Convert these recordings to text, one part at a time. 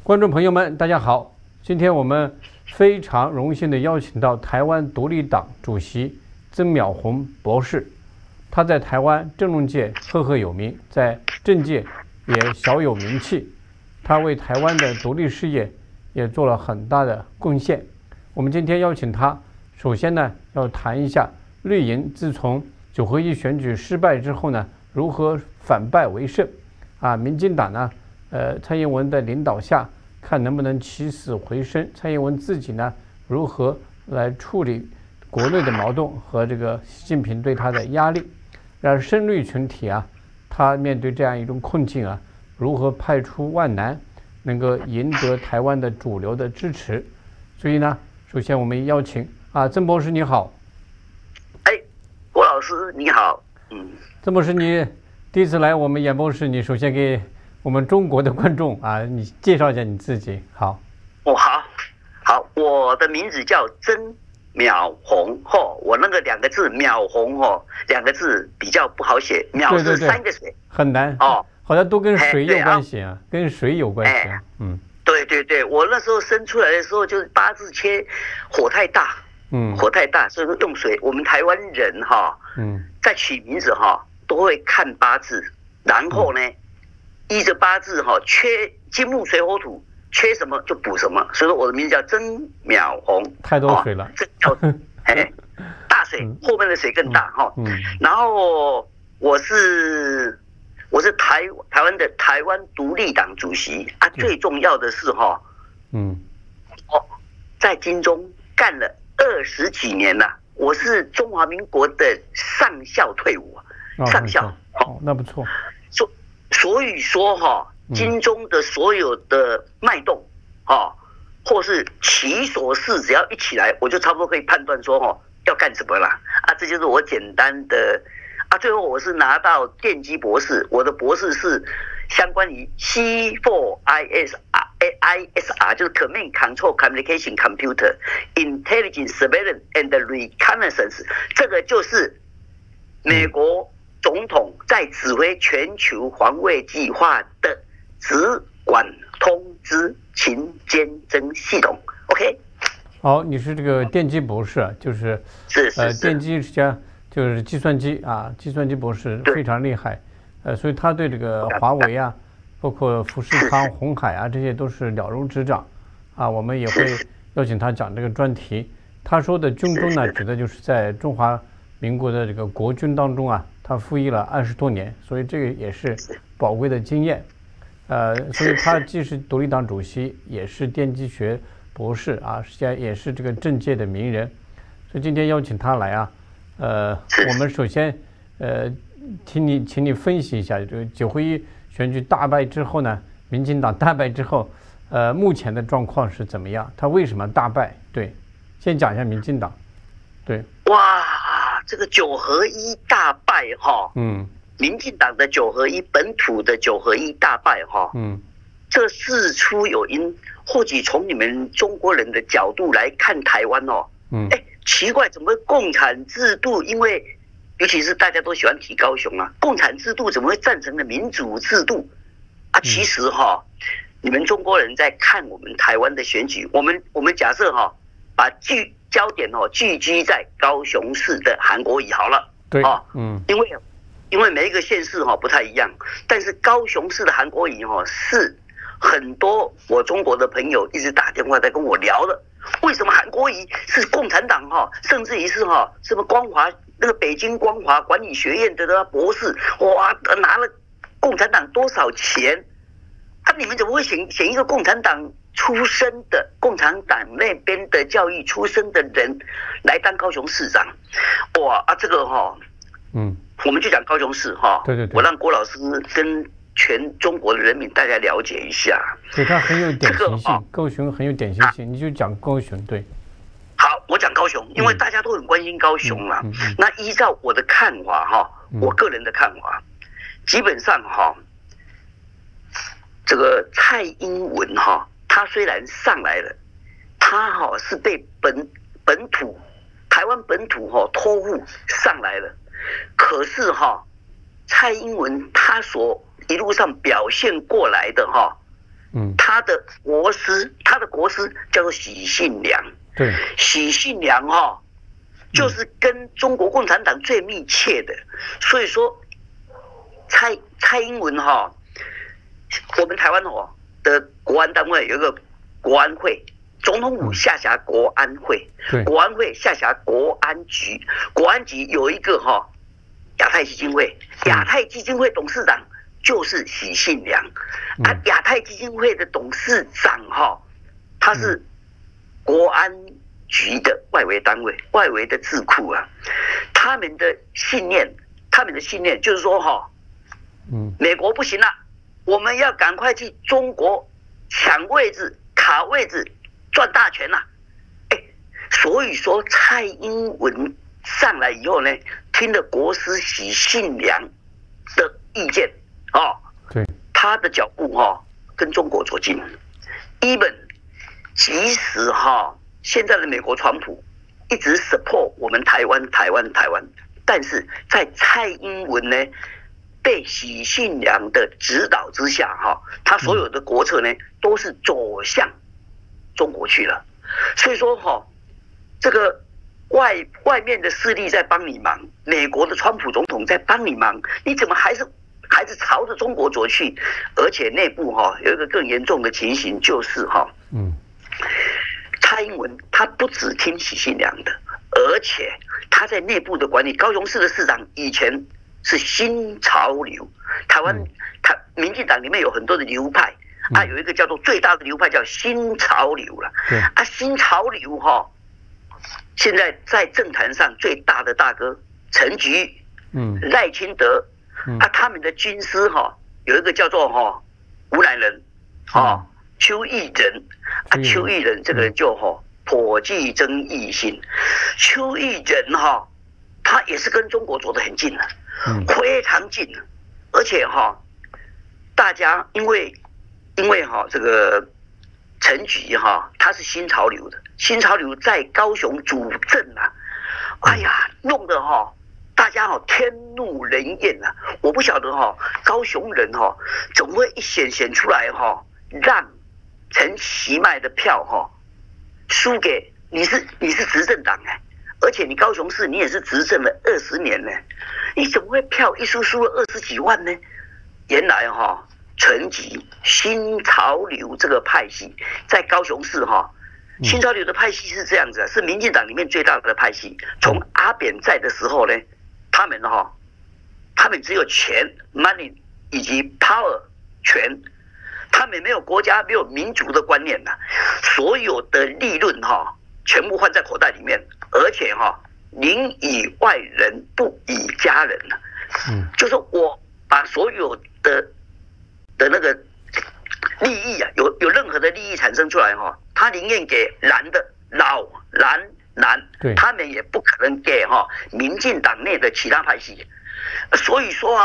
观众朋友们，大家好！今天我们非常荣幸地邀请到台湾独立党主席曾淼红博士。他在台湾政论界赫赫有名，在政界也小有名气。他为台湾的独立事业也做了很大的贡献。我们今天邀请他，首先呢要谈一下绿营自从9合1选举失败之后呢，如何反败为胜？民进党呢，蔡英文的领导下，看能不能起死回生。蔡英文自己呢，如何来处理国内的矛盾和这个习近平对他的压力？让深绿群体他面对这样一种困境如何派出万难，能够赢得台湾的主流的支持？所以呢，首先我们邀请曾博士你好。 郭老师你好。 曾博士，你第一次来我们演播室，你首先给我们中国的观众你介绍一下你自己。好。 好，我的名字叫曾淼红我那个2个字淼红2个字比较不好写，淼是3个水， 很难好像都跟水有关系跟水有关系对，我那时候生出来的时候就是8字切，火太大，所以说用水。我们台湾人在取名字都会看8字，然后呢依着8字缺金木水火土，缺什么就补什么，所以说我的名字叫曾淼红。 太多水了， 这叫大水，后面的水更大然后我是台湾的台湾独立党主席最重要的是在金钟干了20几年了，我是中华民国的上校退伍上校那不错。 所以说金钟的所有的脉动或是起手式，只要一起来，我就差不多可以判断说要干什么了这就是我简单的最后我是拿到电机博士，我的博士是相关于 C4ISR，就是 Command Control Communication Computer Intelligence Surveillance and Reconnaissance， 这个就是美国总统在指挥全球防卫计划的直管通知情监侦系统。 OK， 好，你是这个电机博士就是电机家，就是计算机计算机博士非常厉害，所以他对这个华为包括富士康、鸿海这些都是了如指掌我们也会邀请他讲这个专题。他说的军中呢，指的就是在中华民国的这个国军当中他服役了20多年，所以这个也是宝贵的经验。所以他既是独立党主席，也是电机学博士现在也是这个政界的名人。所以今天邀请他来我们首先请你分析一下这个9合1选举大败之后呢，民进党大败之后，目前的状况是怎么样？他为什么大败？对，先讲一下民进党。对， 哇，这个9合1大败民进党的9合1，本土的9合1大败这事出有因，或许从你们中国人的角度来看台湾奇怪，怎么共产制度？因为尤其是大家都喜欢提高雄共产制度怎么会战成了民主制度其实你们中国人在看我们台湾的选举，我们假设把焦点聚居在高雄市的韩国瑜好了， 对因为每一个县市不太一样，但是高雄市的韩国瑜是很多我中国的朋友一直打电话在跟我聊的，为什么韩国瑜是共产党甚至于是什么光华那个北京光华管理学院的博士，拿了共产党多少钱你们怎么会选一个共产党出身的共产党那边的教育出身的人来当高雄市长？这个我们就讲高雄市对， 我让郭老师跟全中国的人民大家了解一下。 对，它很有典型性，高雄很有典型性，你就讲高雄。对， 好，我讲高雄，因为大家都很关心高雄啦。那依照我的看法我个人的看法，基本上这个蔡英文他虽然上来了，他是被本土台湾本土托付上来了，可是蔡英文他所一路上表现过来的他的国师叫做许信良。 对， 许信良就是跟中国共产党最密切的，所以说蔡英文我们台湾的国安单位有一个国安会，总统府下辖国安会，国安会下辖国安局，国安局有一个亚太基金会，亚太基金会董事长就是许信良，亚太基金会的董事长他是国安局的外围单位，外围的智库啊，他们的信念就是说美国不行了，我们要赶快去中国抢位置、卡位置、赚大钱了。所以说蔡英文上来以后呢，听了国师许信良的意见对，他的脚步跟中国走近。even 即使现在的美国川普一直 support 我们台湾，但是在蔡英文呢被许信良的指导之下他所有的国策呢都是走向中国去了。所以说这个外面的势力在帮你忙，美国的川普总统在帮你忙，你怎么还是朝着中国走去？而且内部有一个更严重的情形，就是蔡英文他不只听许信良的，而且他在内部的管理，高雄市的市长以前是新潮流，台湾民进党里面有很多的流派有一个叫做最大的流派叫新潮流了。新潮流现在在政坛上最大的大哥陈菊、赖清德他们的军师有一个叫做吴乃仁邱义仁邱义仁这个人就颇具争议性。邱义仁他也是跟中国走得很近了，非常近，而且大家因为这个陈菊他是新潮流的，新潮流在高雄主政弄得大家天怒人怨啊！我不晓得高雄人怎么会一显出来让陈其迈的票输给你是执政党而且你高雄市你也是执政了20年呢，你怎么会票一输了20几万呢？原来陈菊新潮流这个派系在高雄市新潮流的派系是这样子，是民进党里面最大的派系。从阿扁在的时候呢，他们只有钱 money 以及 power 权，他们没有国家没有民族的观念所有的利润全部换在口袋里面，而且宁以外人不以家人就是我把所有的那个利益有任何的利益产生出来他宁愿给蓝的老蓝，他们也不可能给民进党内的其他派系。所以说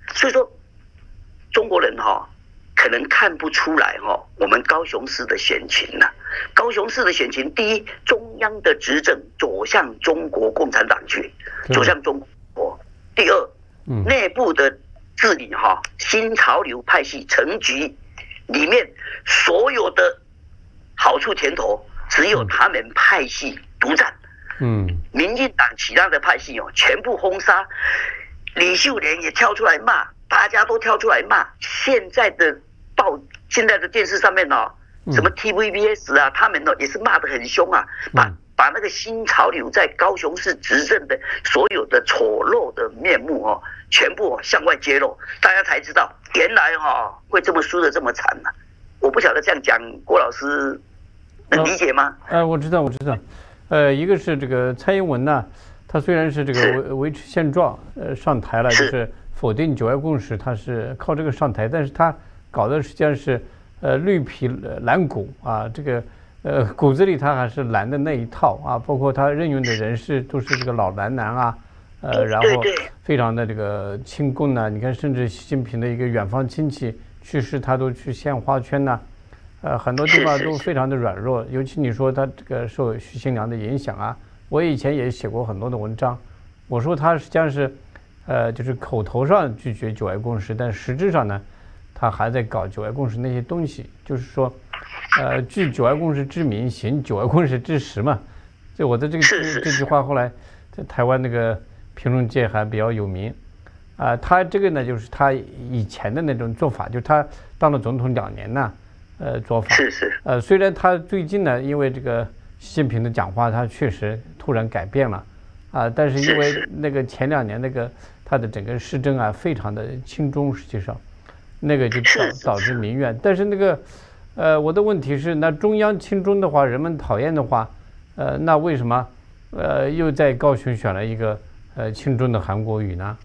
中国人可能看不出来我们高雄市的选情高雄市的选情，第一，中央的执政走向中国共产党去，走向中国；第二，内部的治理新潮流派系陈菊里面所有的好处甜头只有他们派系独占，民进党其他的派系全部封杀，李秀莲也跳出来骂，大家都跳出来骂。现在的电视上面什么 TVBS 他们也是骂得很凶把那个新潮流在高雄市执政的所有的丑陋的面目全部向外揭露，大家才知道原来会这么输得这么惨我不晓得这样讲，郭老师能理解吗？ 我知道。一个是这个蔡英文呢，他虽然是这个维持现状上台了，就是否定九二共识，他是靠这个上台，但是他搞的实际上是绿皮蓝骨这个骨子里他还是蓝的那一套包括他任用的人事都是这个老蓝男然后非常的这个亲共你看甚至习近平的一个远方亲戚去世，他都去献花圈很多地方都非常的软弱，尤其你说他这个受许信良的影响我以前也写过很多的文章，我说他实际上是就是口头上拒绝九二共识，但实质上呢他还在搞九二共识那些东西，就是说，据九二共识之名，行九二共识之实嘛。就我的这句话后来在台湾那个评论界还比较有名。他这个呢，就是他以前的那种做法，就是他当了总统2年呢，做法。虽然他最近呢，因为这个习近平的讲话，他确实突然改变了，但是因为那个前2年那个他的整个施政啊，非常的亲中，实际上，那个就导致民怨。但是那个，我的问题是，那中央亲中的话，人们讨厌的话，那为什么，又在高雄选了一个亲中的韩国瑜呢？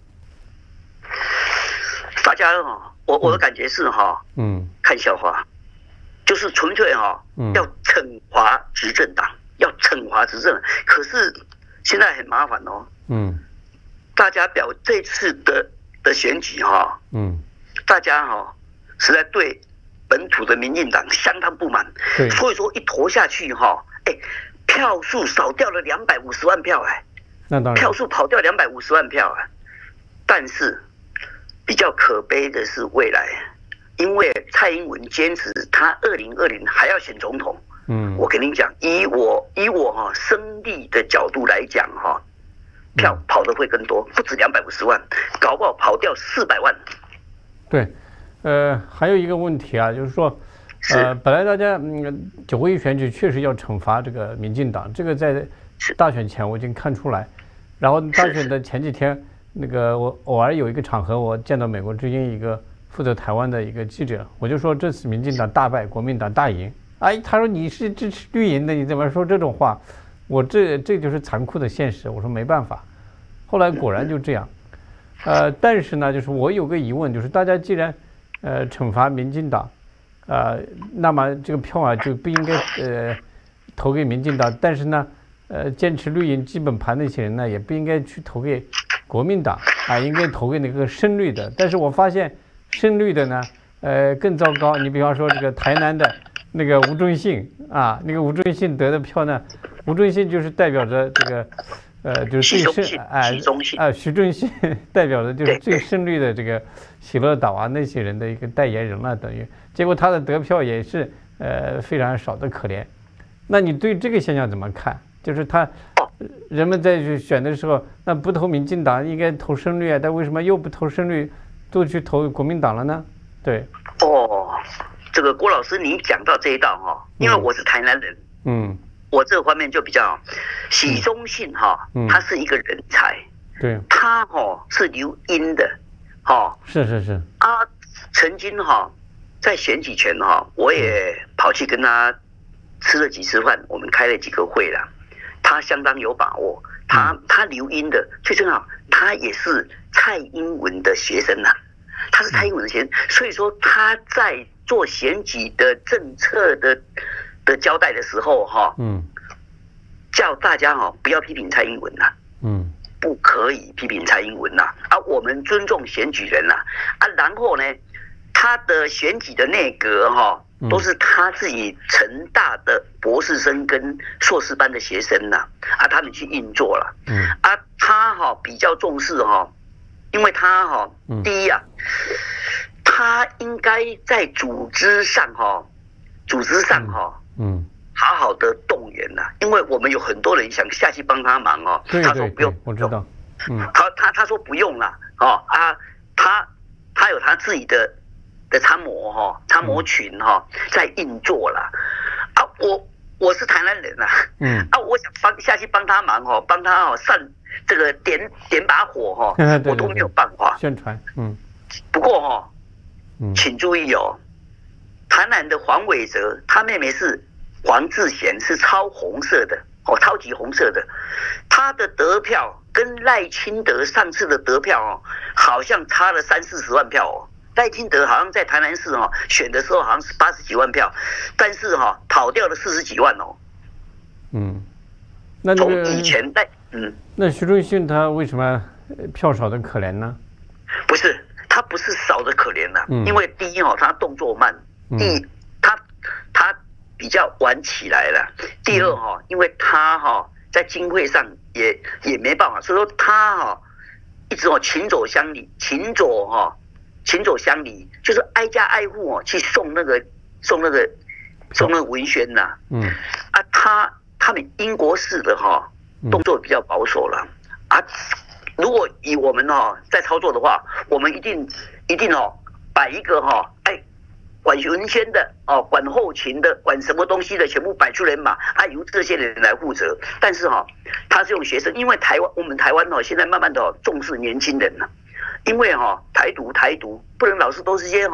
大家我的感觉是看笑话，就是纯粹要惩罚执政党，要惩罚执政。可是现在很麻烦大家这次的选举大家实在对本土的民进党相当不满，所以说一投下去票数少掉了250万票那当然， 票数跑掉250万票但是比较可悲的是未来，因为蔡英文坚持他2020还要选总统。我跟你讲，以我生力的角度来讲票跑的会更多，不止250万，搞不好跑掉400万。 对，还有一个问题就是说，本来大家9合1选举确实要惩罚这个民进党，这个在大选前我已经看出来，然后大选的前几天。那个我偶尔有一个场合，我见到美国之音一个负责台湾的一个记者，我就说这次民进党大败，国民党大赢。他说你是支持绿营的，你怎么说这种话？我这就是残酷的现实。我说没办法。后来果然就这样。但是呢，就是我有个疑问，就是大家既然惩罚民进党，那么这个票就不应该投给民进党，但是呢，坚持绿营基本盘那些人呢，也不应该去投给国民党应该投给那个深绿的。但是我发现深绿的呢，更糟糕。你比方说这个台南的那个吴敦信那个吴敦信得的票呢，吴敦信就是代表着这个就是最深徐忠信代表的就是最深绿的这个喜乐岛那些人的一个代言人了，等于结果他的得票也是非常少的可怜。那你对这个现象怎么看？就是人们在去选的时候，那不投民进党应该投深绿但为什么又不投深绿，都去投国民党了呢？对。 这个郭老师你讲到这一道因为我是台南人，我这方面就比较许忠信他是一个人才， 对， 他是留英的， 是曾经在选举前我也跑去跟他吃了几次饭，我们开了几个会了。他相当有把握，他留英的，最重要，他也是蔡英文的学生他是蔡英文的学生，所以说他在做选举的政策的交代的时候叫大家不要批评蔡英文不可以批评蔡英文我们尊重选举人然后呢，他的选举的内阁都是他自己成大的博士生跟硕士班的学生他们去运作了他比较重视因为他第一他应该在组织上好好的动员因为我们有很多人想下去帮他忙他说不用， 我知道， 他说不用了他有他自己的参谋群在运作了我是台南人我想下去帮他忙帮他上这个点把火我都没有办法宣传不过请注意台南的黄伟哲，他妹妹是黄智贤，是超红色的超级红色的，他的得票跟赖清德上次的得票好像差了30-40万票赖清德好像在台南市选的时候好像是80几万票，但是跑掉了40几万那从以前那徐忠信他为什么票少的可怜呢？ 不是，他不是少的可怜因为第一他动作慢，第一他比较晚起来了，第二因为他在经费上也没办法，所以说他一直勤左乡里，勤左行走乡里，就是挨家挨户去送那个文宣呐。他们英国式的动作比较保守了啊。如果以我们在操作的话，我们一定摆一个管文宣的管后勤的，管什么东西的，全部摆出人马由这些人来负责。但是他是用学生，因为我们台湾现在慢慢的重视年轻人了，因为台独不能老是都是些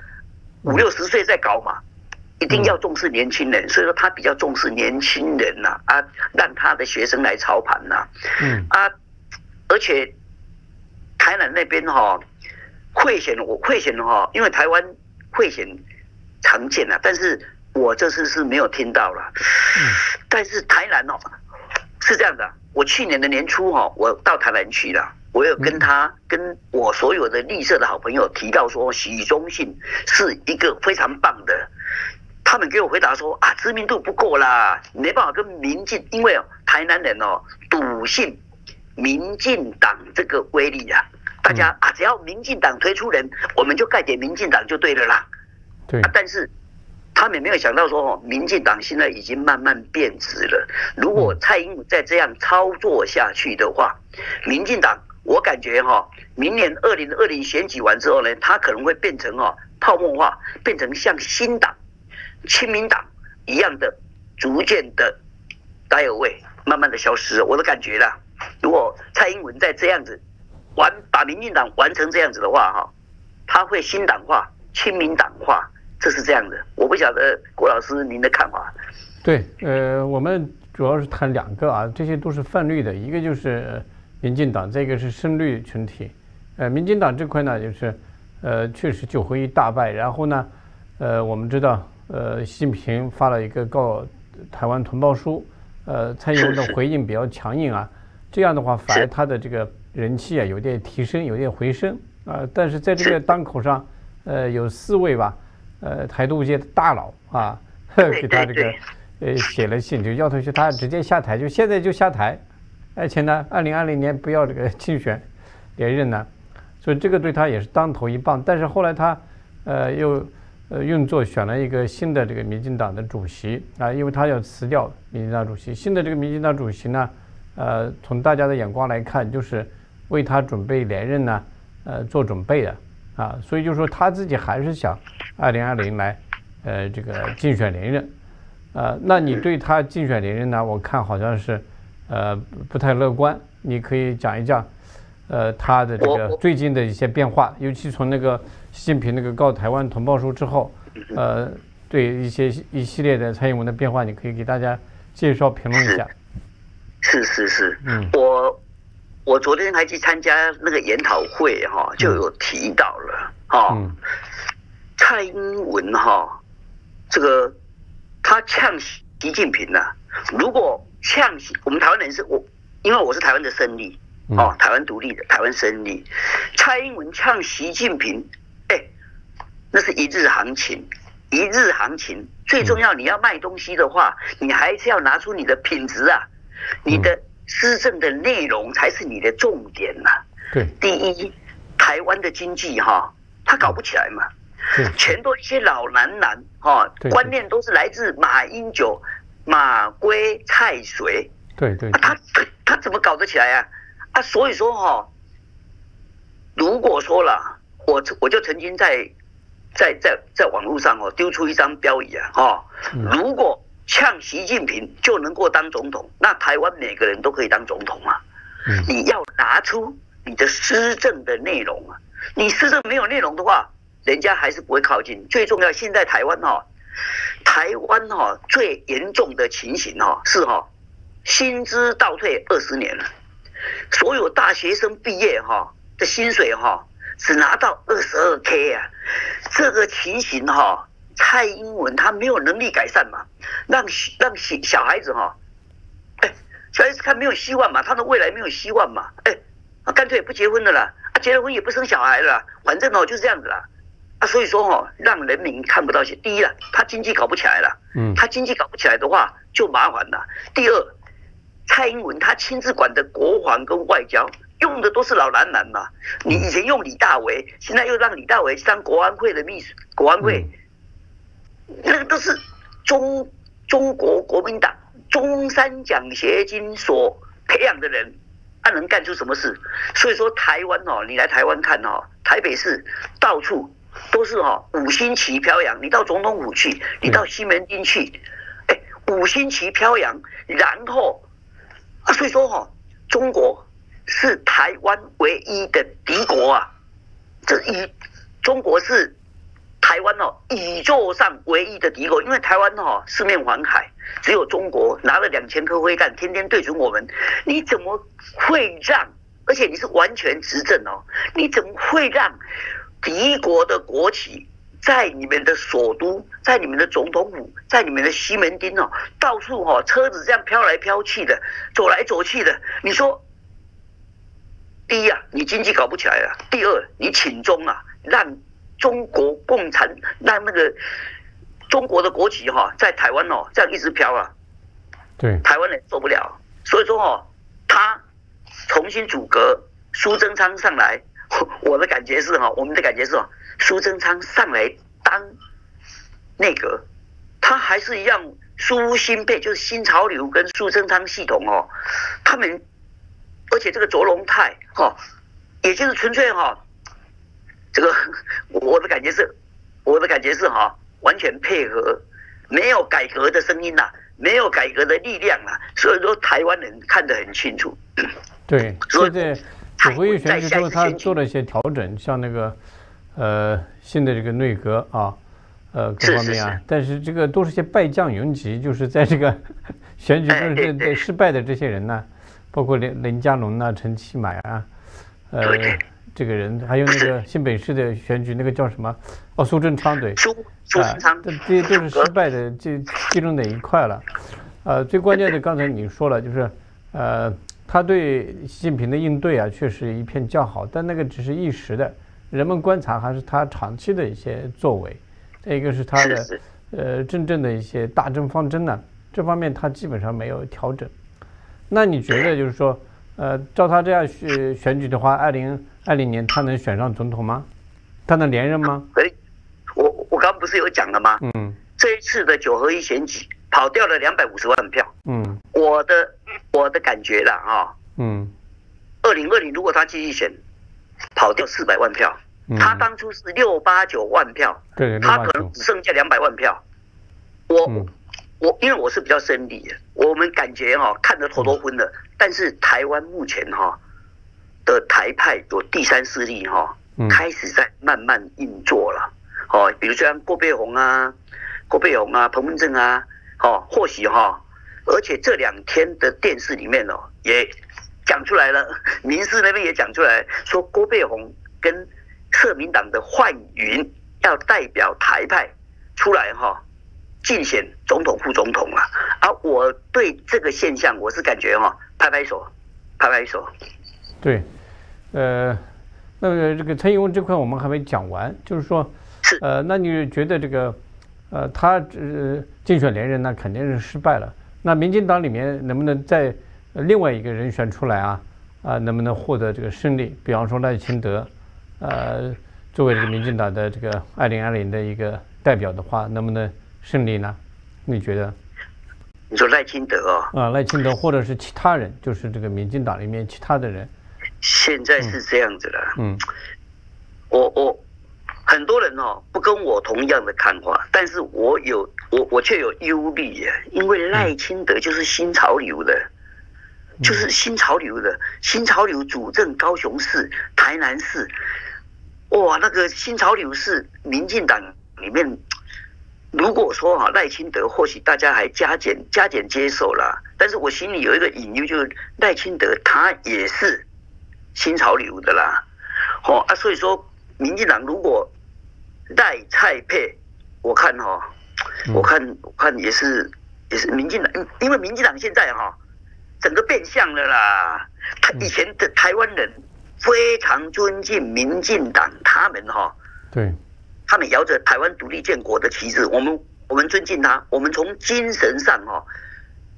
5、60岁在搞嘛。一定要重视年轻人，所以说他比较重视年轻人呐，让他的学生来操盘呐，而且台南那边贿选因为台湾贿选常见了，但是我这次是没有听到了，但是台南是这样的，我去年的年初我到台南去了，我有跟我所有的绿色的好朋友提到说，许忠信是一个非常棒的。他们给我回答说知名度不够啦，没办法跟民进，因为台南人笃信民进党这个威力啊，大家只要民进党推出人，我们就盖点民进党就对了啦。 对， 但是他们没有想到说，民进党现在已经慢慢变质了。如果蔡英文再这样操作下去的话，民进党我感觉明年2020选举完之后呢，它可能会变成泡沫化，变成像新党。亲民党一样的，逐渐的die away，慢慢的消失了。我的感觉啦，如果蔡英文再这样子把民进党完成这样子的话，他会新党化、亲民党化，这是这样的。我不晓得郭老师您的看法。 对，我们主要是谈2个这些都是泛绿的，一个就是民进党，这个是深绿群体。民进党这块呢，就是确实9合1大败，然后呢，我们知道。习近平发了一个告台湾同胞书，蔡英文的回应比较强硬这样的话反而他的这个人气有点提升，有点回升但是在这个当口上，有4位吧，台独界的大佬给他这个写了信，就要求他直接下台，就现在就下台，而且呢，2020年不要这个竞选连任呢，所以这个对他也是当头一棒。但是后来他又运作选了一个新的这个民进党的主席因为他要辞掉民进党主席。新的这个民进党主席呢，从大家的眼光来看，就是为他准备连任呢，做准备的所以就说他自己还是想2020来这个竞选连任那你对他竞选连任呢，我看好像是不太乐观。你可以讲一讲他的这个最近的一些变化，尤其从那个习近平那个告台湾同胞书之后，对一系列的蔡英文的变化，你可以给大家介绍评论一下。 是，我昨天还去参加那个研讨会就有提到了蔡英文这个他呛习近平如果呛我们台湾人因为我是台湾的生力。台湾独立的台湾生力，蔡英文呛习近平，那是一日行情，最重要，你要卖东西的话，你还是要拿出你的品质你的施政的内容才是你的重点对， 第一，台湾的经济它搞不起来嘛，全都一些老男人观念都是来自马英九、马圭、蔡水， 对， 他怎么搞得起来所以说如果说了，我就曾经在网络上丢出一张标语如果呛习近平就能够当总统，那台湾每个人都可以当总统你要拿出你的施政的内容你施政没有内容的话，人家还是不会靠近。最重要，现在台湾最严重的情形是薪资倒退20年了。所有大学生毕业的薪水只拿到22K 这个情形蔡英文他没有能力改善嘛，让小孩子小孩子看没有希望嘛，他的未来没有希望嘛，干脆不结婚了啦，结了婚也不生小孩了，反正就是这样子啦所以说让人民看不到第一他经济搞不起来了，他经济搞不起来的话就麻烦了。第二，蔡英文他亲自管的国防跟外交用的都是老蓝蓝嘛。你以前用李大为，现在又让李大为当国安会的秘书，国安会，那个都是中国国民党中山奖学金所培养的人，他能干出什么事？所以说台湾哦，你来台湾看哦，台北市到处都是五星旗飘扬。你到总统府去，你到西门町去，五星旗飘扬，然后所以说中国是台湾唯一的敌国啊！中国是台湾宇宙上唯一的敌国，因为台湾四面环海，只有中国拿了2000颗飞弹，天天对准我们，你怎么会让？而且你是完全执政你怎么会让敌国的国旗在你们的首都，在你们的总统府，在你们的西门町到处车子这样飘来飘去的，走来走去的？你说，第一啊，你经济搞不起来了；第二，你请中啊，让中国共产，让那个中国的国旗在台湾这样一直飘啊， 对， 台湾人受不了。所以说他重新组阁，苏贞昌上来，我的感觉是我们的感觉是苏贞昌上来当内阁，他还是一样苏新配，就是新潮流跟苏贞昌系统他们，而且这个卓荣泰也就是纯粹这个我的感觉是完全配合，没有改革的声音没有改革的力量所以说台湾人看得很清楚。 对，现在九合一选举之后，他做了一些调整，像那个新的这个内阁各方面但是这个都是些败将云集，就是在这个选举中失败的这些人呢，包括林佳龙陈其迈这个人，还有那个新北市的选举那个叫什么苏贞昌，对， 苏贞昌， 这些都是失败的其中的一块了。最关键的刚才你说了，就是他对习近平的应对确实一片叫好，但那个只是一时的，人们观察还是他长期的一些作为。再一个是他的真正的一些大政方针这方面他基本上没有调整。那你觉得就是说，照他这样选举的话，2020年他能选上总统吗？他能连任吗？ 我刚不是有讲了吗？这一次的9合1选举跑掉了250万票。我的感觉啦2020如果他继续选，跑掉400万票。他当初是689万票， 对， 他可能只剩下200万票。因为我是比较生理的，我们感觉看得头都昏了。但是台湾目前的台派有第三势力开始在慢慢运作了。比如像郭背宏啊、彭文正或许而且这2天的电视里面也讲出来了，民视那边也讲出来，说郭背宏跟社民党的范云要代表台派出来竞选总统、副总统我对这个现象我是感觉拍拍手。 对，那个这个陈勇这块我们还没讲完，就是说，那你觉得这个他竞选连任那肯定是失败了。那民进党里面能不能再另外一个人选出来能不能获得这个胜利？比方说赖清德，作为这个民进党的这个2020的一个代表的话，能不能胜利呢？你觉得？ 你说赖清德赖清德或者是其他人，就是这个民进党里面其他的人。 现在是这样子的。我很多人不跟我同样的看法，但是我却有忧虑因为赖清德就是新潮流的。就是新潮流的，新潮流主政高雄市、台南市，哇，那个新潮流是民进党里面，如果说赖清德，或许大家还加减接受啦，但是我心里有一个隐忧，就是赖清德他也是新潮流的啦，所以说民进党如果赖蔡配，我看也是民进党，因为民进党现在整个变相了啦。以前的台湾人非常尊敬民进党，他们对， 他们摇着台湾独立建国的旗帜，我们尊敬他，我们从精神上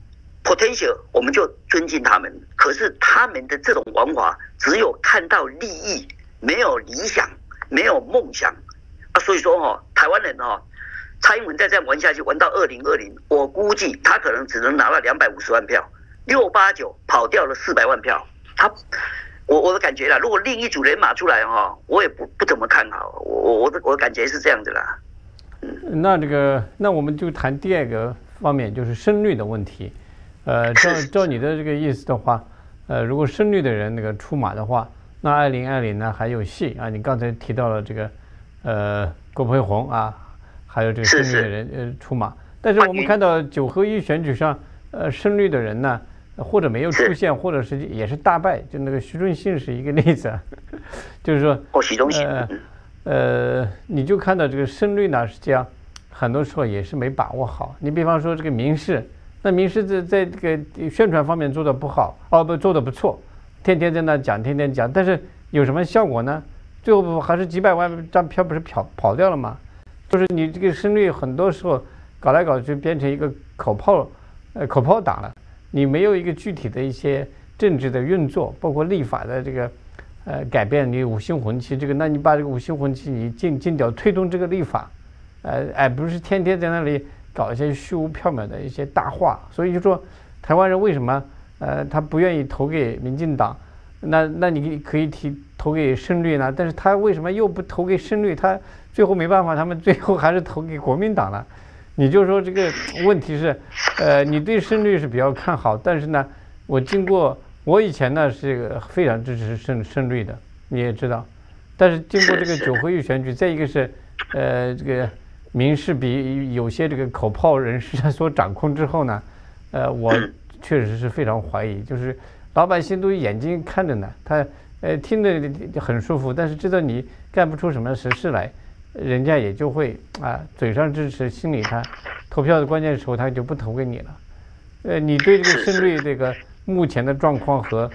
potential 我们就尊敬他们，可是他们的这种玩法只有看到利益，没有理想，没有梦想啊。所以说台湾人蔡英文再这样玩下去，玩到2020，我估计他可能只能拿到250万票，689跑掉了400万票。我的感觉啦，如果另一组人马出来我也不怎么看好。我的感觉是这样的啦。 那我们就谈第二个方面，就是声率的问题。照你的这个意思的话，如果声律的人那个出马的话，那2020呢还有戏啊。你刚才提到了这个郭培宏啊，还有这个声律的人出马，但是我们看到9合1选举上，声律的人呢，或者没有出现，或者是也是大败，就那个徐忠信是一个例子，就是说徐忠信， 你就看到这个声律呢，实际上很多时候也是没把握好。你比方说这个民视。那民视在这个宣传方面做得不好，做得不错，天天在那讲，天天讲，但是有什么效果呢？最后还是几百万张票不是跑掉了吗？就是你这个声律很多时候搞来搞去变成一个口炮党了，你没有一个具体的一些政治的运作，包括立法的这个改变你五星红旗这个，那你把这个五星红旗你尽掉推动这个立法，不是天天在那里搞一些虚无缥缈的一些大话。所以就说台湾人为什么他不愿意投给民进党，那你可以投给声律呢，但是他为什么又不投给声律？他最后没办法，他们最后还是投给国民党了。你就说这个问题是你对声律是比较看好，但是呢我以前呢是非常支持声律的，你也知道，但是经过这个9合1选举，再一个是这个民视比有些这个口炮人士所掌控之后呢，我确实是非常怀疑，就是老百姓都眼睛看着呢，他听着很舒服，但是知道你干不出什么实事来，人家也就会嘴上支持，心里他投票的关键时候他就不投给你了。你对这个声律这个目前的状况和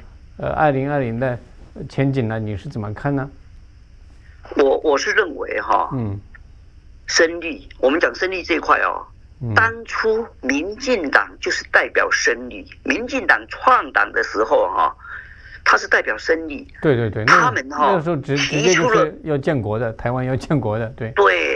2020的前景呢，你是怎么看呢？ 我是认为声律，我们讲声律这一块当初民进党就是代表声律，民进党创党的时候他是代表声律。 对， 他们那时候直接就是要建国的，台湾要建国的，对。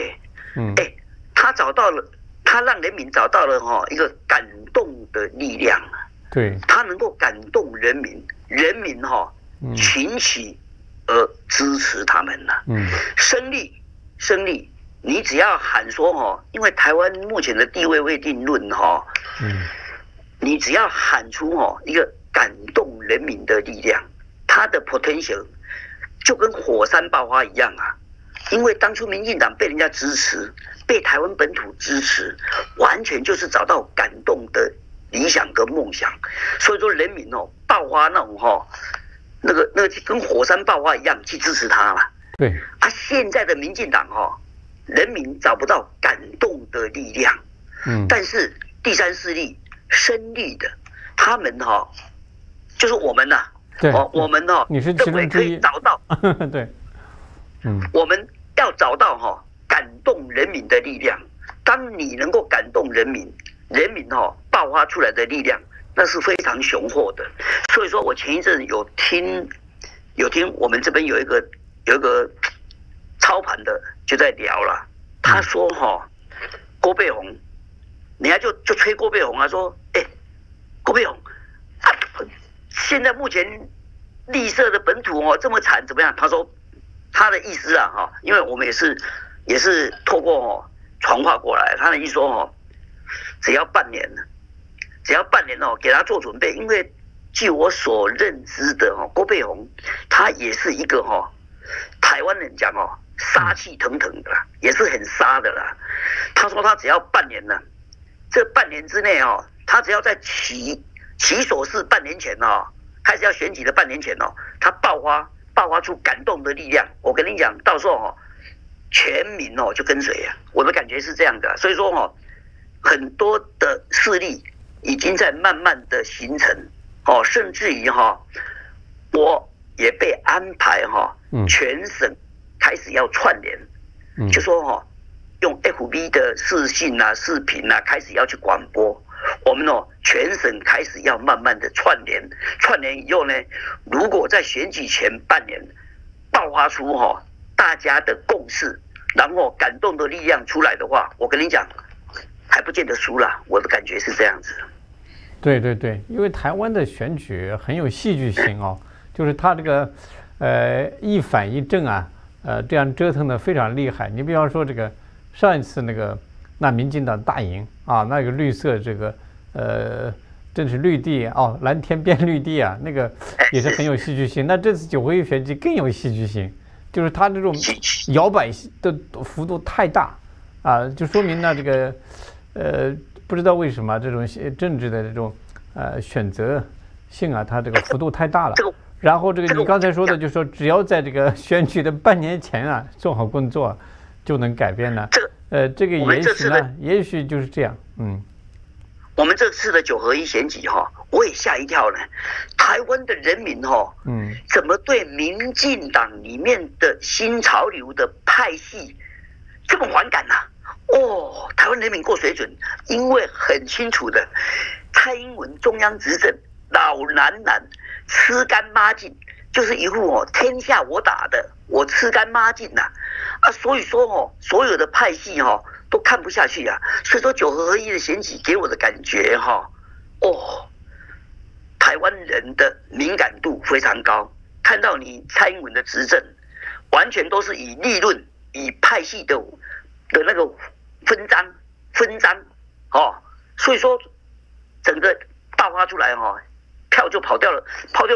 他让人民找到了一个感动的力量， 对， 他能够感动人民，人民群起而支持他们了。声律。你只要喊说因为台湾目前的地位未定论你只要喊出一个感动人民的力量，它的 potential 就跟火山爆发一样啊。因为当初民进党被人家支持，被台湾本土支持，完全就是找到感动的理想跟梦想，所以说人民爆发那种那个跟火山爆发一样去支持他了。 对现在的民进党人民找不到感动的力量，但是第三势力声律的，他们就是我们我们你是其中之一， 可以找到对， 我们要找到感动人民的力量。当你能够感动人民，人民爆发出来的力量，那是非常雄厚的。所以说我前一阵有听我们这边有一个操盘的就在聊了，他说郭培宏，人家就吹郭培宏啊，说郭培宏现在目前绿色的本土这么惨怎么样？他说他的意思因为我们也是透过传话过来，他的意思说只要半年给他做准备，因为据我所认知的郭培宏他也是一个台湾人讲杀气腾腾的啦，也是很杀的啦。他说他只要半年了，这半年之内他只要在起手式半年前开始要选举的半年前他爆发出感动的力量。我跟你讲，到时候全民就跟随啊。我的感觉是这样的，所以说很多的势力已经在慢慢的形成甚至于我也被安排全省开始要串联，就说用 FB 的视讯视频开始要去广播。 我们全省开始要慢慢的串联以后呢，如果在选举前半年爆发出大家的共识，然后感动的力量出来的话，我跟你讲，还不见得输了。我的感觉是这样子。 对对对，因为台湾的选举很有戏剧性就是他这个一反一正啊，这样折腾的非常厉害。你比方说这个上一次那民进党大赢啊，那个绿色这个正是绿地蓝天变绿地啊，那个也是很有戏剧性。那这次9合1选举更有戏剧性，就是他这种摇摆的幅度太大啊，就说明呢这个不知道为什么这种政治的这种选择性啊，它这个幅度太大了。然后这个你刚才说的，就是说只要在这个选举的半年前啊做好工作，就能改变呢。这个也许就是这样。 我们这次的9合1选举我也吓一跳了。台湾的人民怎么对民进党里面的新潮流的派系这么反感呢？台湾人民过水准，因为很清楚的，蔡英文中央执政老男人吃干抹净，就是一副天下我打的，我吃干抹净呐所以说所有的派系都看不下去啊。所以说9合1的选举给我的感觉台湾人的敏感度非常高，看到你蔡英文的执政，完全都是以利润、以派系的那个分赃所以说整个爆发出来票就跑掉了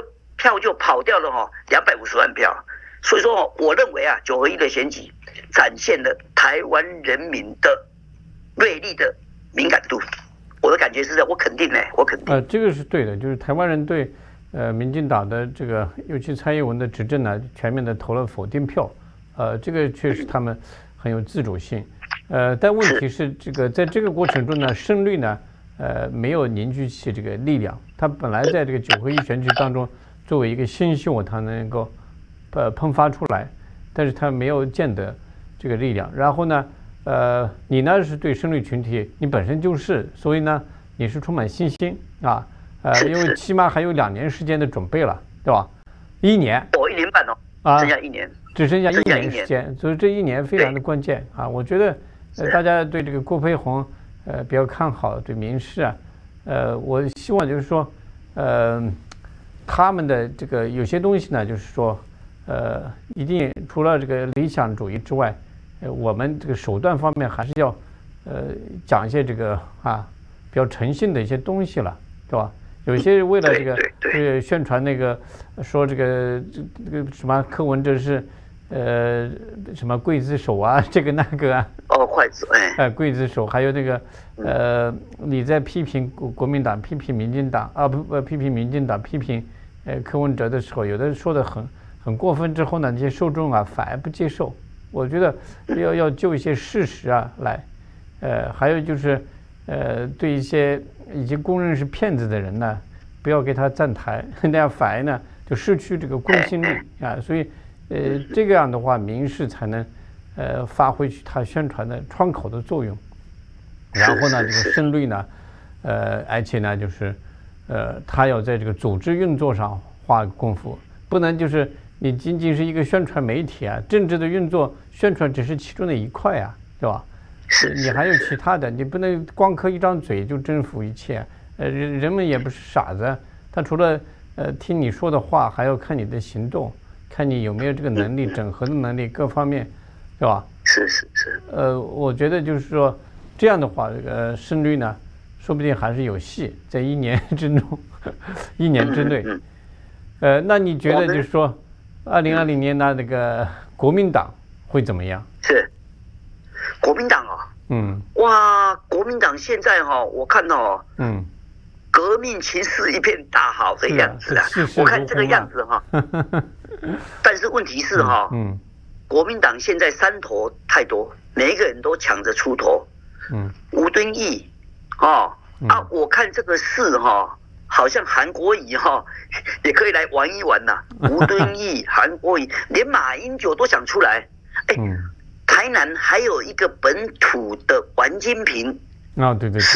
250万票。所以说我认为9合1的选举展现了台湾人民的锐利的敏感度。我的感觉是这样，我肯定。 这个是对的，就是台湾人对民进党的这个，尤其蔡英文的执政呢，全面的投了否定票。这个确实他们很有自主性。但问题是这个在这个过程中呢，胜率呢没有凝聚起这个力量。他本来在这个9合1选举当中作为一个新秀，他能够迸发出来，但是他没有见得这个力量。然后呢你呢是对胜利群体你本身就是，所以呢你是充满信心因为起码还有2年时间的准备了，对吧？1年 1年半剩下1年， 只剩下1年时间，所以这1年非常的关键我觉得大家对这个郭培宏比较看好，对民视我希望就是说他们的这个有些东西呢，就是说一定除了这个理想主义之外，我们这个手段方面还是要讲一些这个比较诚信的一些东西了，对吧？有一些为了这个宣传那个说这个什么柯文哲是什么刽子手这个那个刽子刽子手，还有那个你在批评国民党、批评民进党批评民进党、批评柯文哲的时候，有的说的很过分之后呢，那些受众反而不接受。我觉得要就一些事实来，还有就是对一些已经公认是骗子的人呢，不要给他站台，那样反而呢就失去这个公信力所以这个样的话，民视才能发挥起他宣传的窗口的作用。然后呢，这个胜率呢，而且呢就是他要在这个组织运作上花功夫，不能就是你仅仅是一个宣传媒体政治的运作宣传只是其中的一块对吧？你还有其他的，你不能光靠一张嘴就征服一切。人们也不是傻子，他除了听你说的话，还要看你的行动，看你有没有这个能力，整合的能力，各方面，是吧？ 是。 我觉得就是说这样的话，这个胜率呢，说不定还是有戏，在1年之中，1年之内。那你觉得就是说，2020年的那个国民党会怎么样？ 是国民党哇，国民党现在我看革命情势一片大好的样子我看这个样子但是问题是国民党现在山头太多，每一个人都抢着出头。吴敦义我看这个事好像韩国瑜也可以来玩一玩吴敦义、韩国瑜，连马英九都想出来。台南还有一个本土的王金平对是个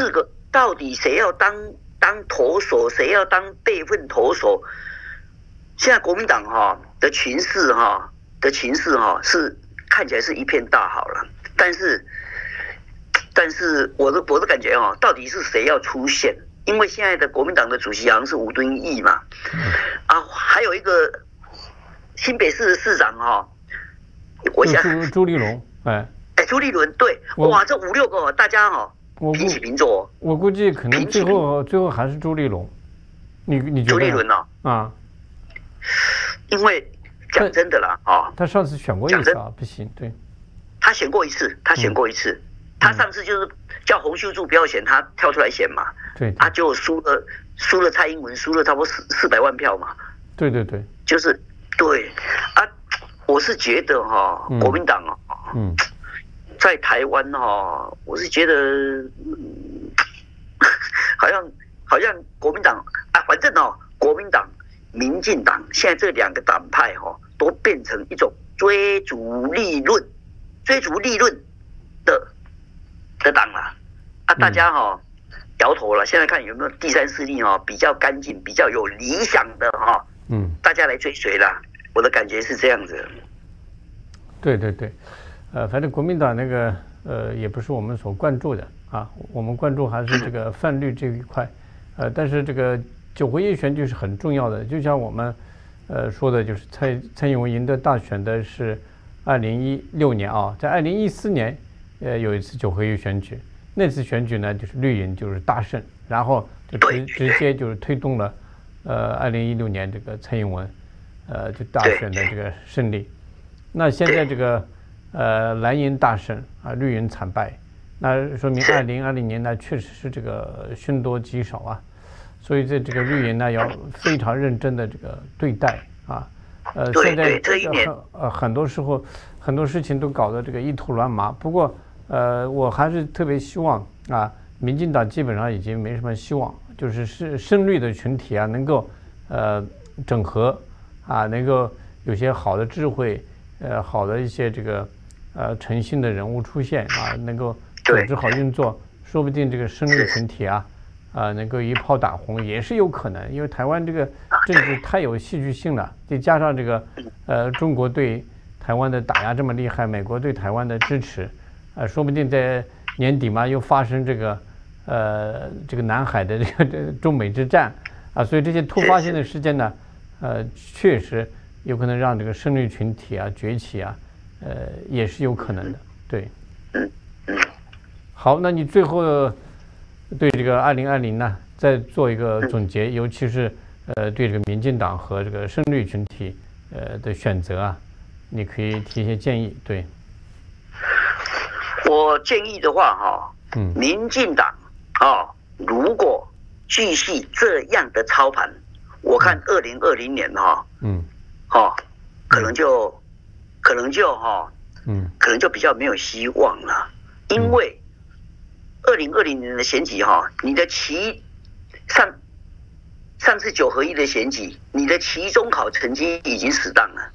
到底谁要当投手，谁要当备份投手？现在国民党的情势是看起来是一片大好了，但是我的感觉到底是谁要出现？因为现在的国民党的主席好像是吴敦义嘛，还有一个新北市的市长我想朱立伦， 朱立伦对，哇，这5、6个大家平起平坐。 我估计可能最后还是朱立伦，你觉得？ 朱立伦因为讲真的啦他上次选过一次不行，对， 他选过一次，他上次就是叫洪秀柱不要选，他跳出来选嘛， 对， 他就输了蔡英文，输了差不多400万票嘛， 对， 就是对我是觉得国民党在台湾我是觉得好像国民党反正国民党、民进党现在这2个党派都变成一种追逐利润的党了大家摇头了。现在看有没有第三势力比较干净、比较有理想的大家来追随啦。我的感觉是这样子。 对，反正国民党那个也不是我们所关注的我们关注还是这个泛绿这一块，但是这个9合1选举是很重要的，就像我们说的，就是蔡英文赢得大选的是2016年在2014年有一次9合1选举，那次选举呢就是绿营就是大胜，然后就直接就是推动了2016年这个蔡英文就大选的这个胜利。那现在这个蓝营大胜绿营惨败，那说明2020年呢确实是这个凶多吉少所以在这个绿营呢要非常认真的这个对待现在很多时候很多事情都搞得这个一头乱麻。不过我还是特别希望民进党基本上已经没什么希望，就是深绿的群体能够整合能够有些好的智慧好的一些这个诚信的人物出现能够组织好运作，说不定这个深绿群体能够一炮打红也是有可能。因为台湾这个政治太有戏剧性了，再加上这个中国对台湾的打压这么厉害，美国对台湾的支持说不定在年底嘛又发生这个南海的这个中美之战所以这些突发性的事件呢确实有可能让这个深绿群体崛起也是有可能的。对，好，那你最后对这个2020呢再做一个总结，尤其是对这个民进党和这个深绿群体的选择你可以提一些建议。对， 我建议的话民进党如果继续这样的操盘，我看2020年可能就比较没有希望了，因为2020年的选举你的上次9合1的选举，你的期中考成绩已经死当了，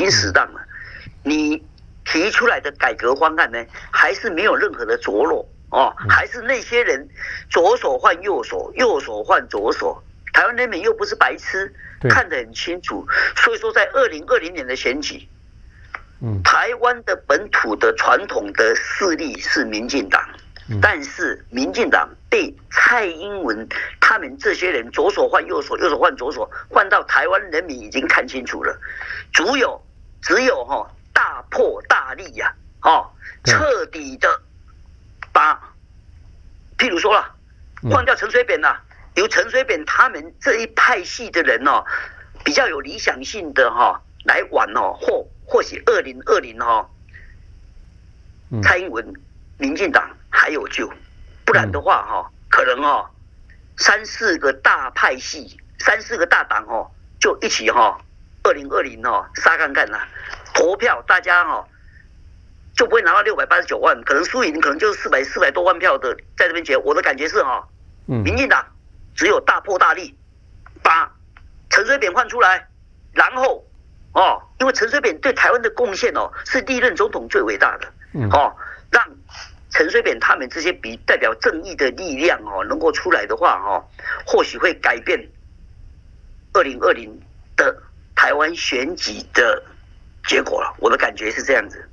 你提出来的改革方案呢，还是没有任何的着落还是那些人左手换右手，右手换左手。台湾人民又不是白痴，看得很清楚。所以说，在2020年的选举，台湾的本土的传统的势力是民进党，但是民进党被蔡英文他们这些人左手换右手，右手换左手，换到台湾人民已经看清楚了，只有大破大立彻底的把，譬如说了，换掉陈水扁由陈水扁他们这一派系的人比较有理想性的来玩或许2020蔡英文民进党还有救，不然的话可能3、4个大派系3、4个大党就一起2020杀干干了，投票大家就不会拿到689万，可能输赢可能就是400多万票的在这边结。我的感觉是民进党只有大破大立，把陈水扁换出来，然后因为陈水扁对台湾的贡献是历任总统最伟大的让陈水扁他们这些代表正义的力量能够出来的话或许会改变2020的台湾选举的结果了。我的感觉是这样子。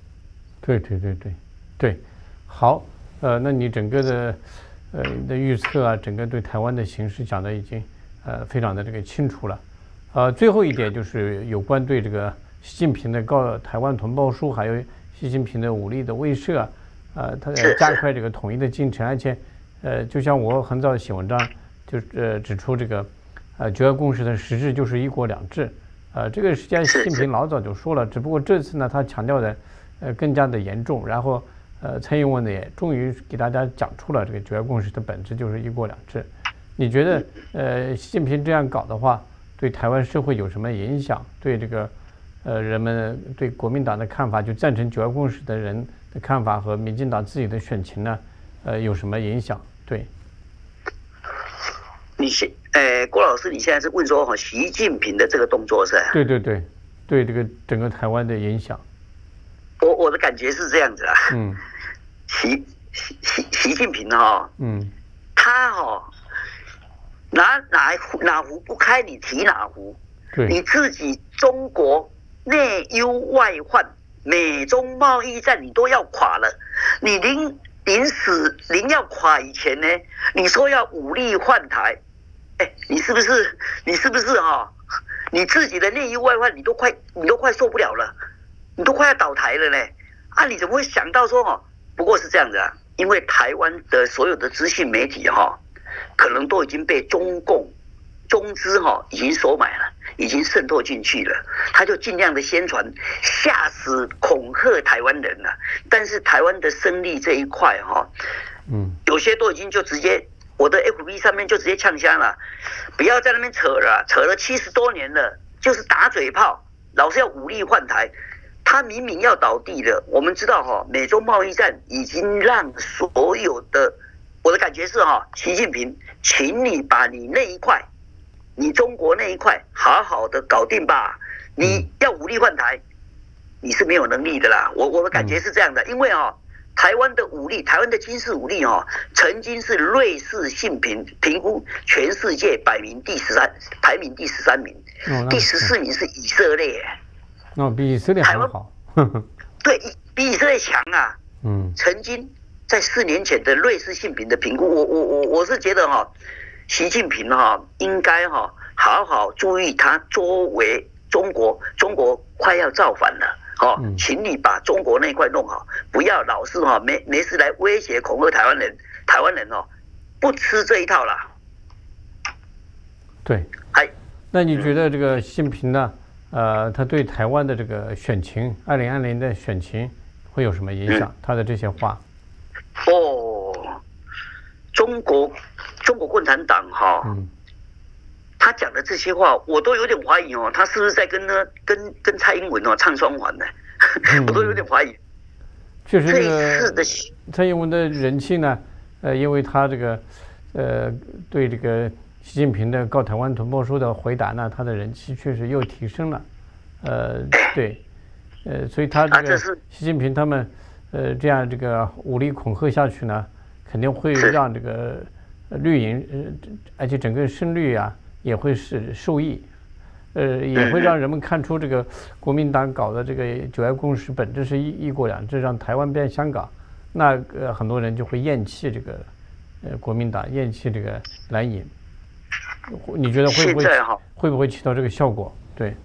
对，好，那你整个的你的预测啊，整个对台湾的形势讲的已经非常的这个清楚了。最后一点就是有关对这个习近平的告台湾同胞书，还有习近平的武力的威慑他加快这个统一的进程，而且就像我很早写文章就指出这个九二共识的实质就是一国两制，这个实际上习近平老早就说了，只不过这次呢他强调的更加的严重，然后蔡英文呢也终于给大家讲出了这个九二共识的本质就是一国两制。你觉得习近平这样搞的话，对台湾社会有什么影响？对这个人们对国民党的看法，就赞成九二共识的人的看法和民进党自己的选情呢，有什么影响？对， 郭老师，你现在是问说习近平的这个动作是？ 对这个整个台湾的影响。 我的感觉是这样子啊。习近平他哪壶不开你提哪壶。你自己中国内忧外患，美中贸易战你都要垮了，你临要垮以前呢，你说要武力换台，你是不是你自己的内忧外患你都快受不了了，你都快要倒台了呢？你怎么会想到说不过是这样子啊？因为台湾的所有的资讯媒体可能都已经被中资已经收买了，已经渗透进去了，他就尽量的宣传，吓死恐吓台湾人了。但是台湾的胜利这一块有些都已经就直接，我的 FB 上面就直接呛香了，不要在那边扯了70多年了，就是打嘴炮，老是要武力换台。他明明要倒地了，我们知道美中贸易战已经让所有的，我的感觉是习近平，请你把你那一块，你中国那一块好好的搞定吧。你要武力换台，你是没有能力的啦。我的感觉是这样的，因为台湾的武力，台湾的军事武力曾经是瑞士信评估全世界排名第13名，第14名是以色列。 比以色列还好。 对，比以色列强啊。曾经在4年前的瑞士信评的评估，我是觉得习近平应该好好注意他周围中国快要造反了请你把中国那一块弄好，不要老是没事来威胁恐吓台湾人不吃这一套啦。 对，那你觉得这个习近平呢？他对台湾的这个选情，2020的选情会有什么影响？他的这些话， 中国共产党他讲的这些话，我都有点怀疑他是不是在跟蔡英文唱双簧呢？我都有点怀疑。 确实，这个蔡英文的人气呢，因为他这个对这个习近平的告台湾同胞书的回答呢，他的人气确实又提升了，所以他这个习近平他们这样这个武力恐吓下去呢，肯定会让这个绿营而且整个胜率啊也会是受益，也会让人们看出这个国民党搞的这个九二共识本质是一国两制，让台湾变香港，那很多人就会厌弃这个国民党，厌弃这个蓝营。你觉得会不会起到这个效果？对，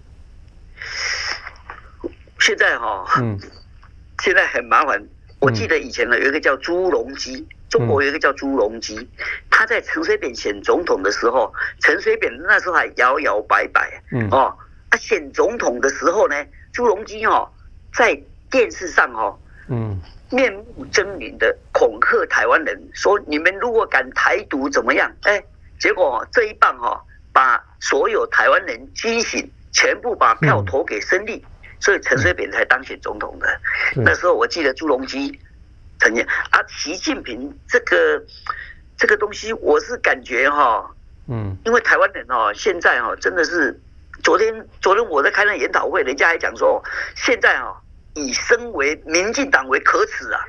现在现在很麻烦。我记得以前有一个叫朱镕基，中国有一个叫朱镕基，他在陈水扁选总统的时候，陈水扁那时候还摇摇摆摆，选总统的时候呢，朱镕基在电视上面目狰狞的恐吓台湾人，说你们如果敢台独怎么样？结果这一棒把所有台湾人惊醒，全部把票投给申立，所以陈水扁才当选总统的。那时候我记得朱镕基曾经习近平这个东西，我是感觉因为台湾人现在真的是，昨天我在开那研讨会，人家还讲说，现在以身为民进党为可耻啊，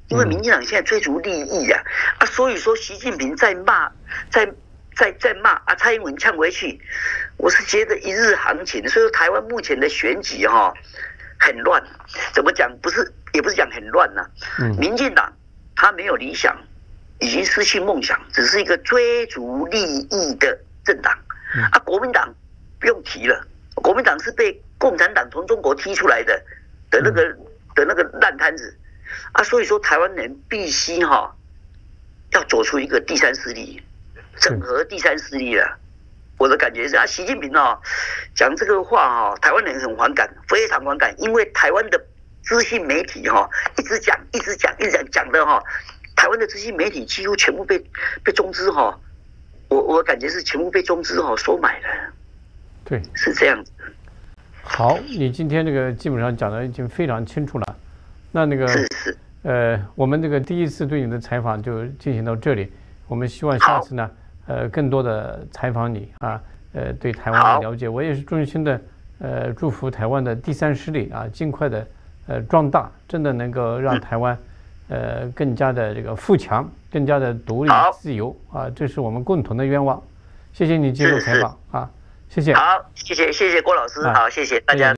因为民进党现在追逐利益啊，所以说习近平在骂，在骂啊，蔡英文呛回去，我是觉得一日行情。所以说台湾目前的选举很乱，怎么讲？也不是讲很乱呐。民进党他没有理想，已经失去梦想，只是一个追逐利益的政党。国民党不用提了，国民党是被共产党从中国踢出来的那个烂摊子所以说台湾人必须要走出一个第三势力，整合第三势力了。我的感觉是习近平讲这个话台湾人很反感，非常反感，因为台湾的资讯媒体一直讲的台湾的资讯媒体几乎全部被中资我感觉是全部被中资收买了。 对， 是这样子。 好，你今天这个基本上讲的已经非常清楚了。那个是我们这个第一次对你的采访就进行到这里。我们希望下次呢，更多的采访你对台湾的了解。我也是衷心的祝福台湾的第三势力尽快的壮大，真的能够让台湾更加的这个富强，更加的独立自由这是我们共同的愿望。谢谢你接受采访谢谢。 好，谢谢郭老师，好，谢谢大家。